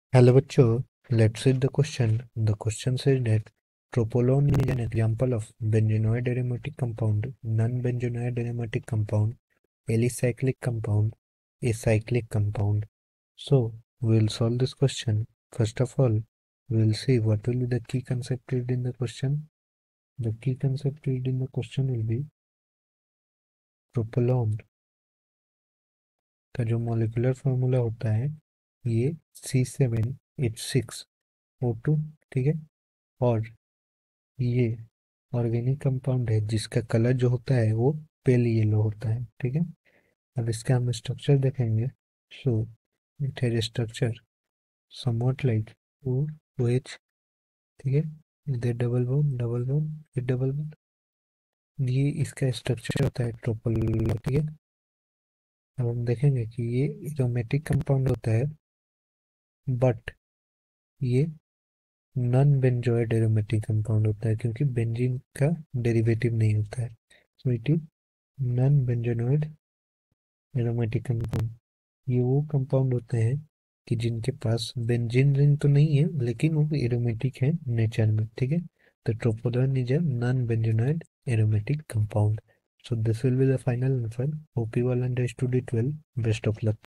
Hello bachcho, let's read the question. The question says that tropolone is an example of benzenoid aromatic compound, non-benzenoid aromatic compound, alicyclic compound, acyclic compound. So we'll solve this question. First of all, we'll see what will be the key concept read in the question. The key concept read in the question will be tropolone का जो molecular formula होता है ये C7H6O2, ठीक है। और ये organic compound है जिसका कलर जो होता है वो पेल येलो होता है, ठीक है। अब इसका हम स्ट्रक्चर देखेंगे। So it has structure somewhat like OH, ठीक है। इधर डबल बॉन्ड फिर डबल बॉन्ड, ये इसका स्ट्रक्चर होता है ट्रोपोल, ठीक है। अब हम देखेंगे कि ये एरोमेटिक कंपाउंड होता है, बट ये नॉन बेंजोइड एरोमेटिक कंपाउंड होता है क्योंकि बेंजीन का डेरिवेटिव नहीं होता है। So it is non benzenoid aromatic compound. ये वो कंपाउंड होते हैं कि जिनके पास बेंजीन रिंग तो नहीं है लेकिन वो एरोमेटिक है नेचर में, ठीक है। तो tropolone is a non benzenoid aromatic compound. So this will be the final answer. Hope you all understood it well. Best of luck.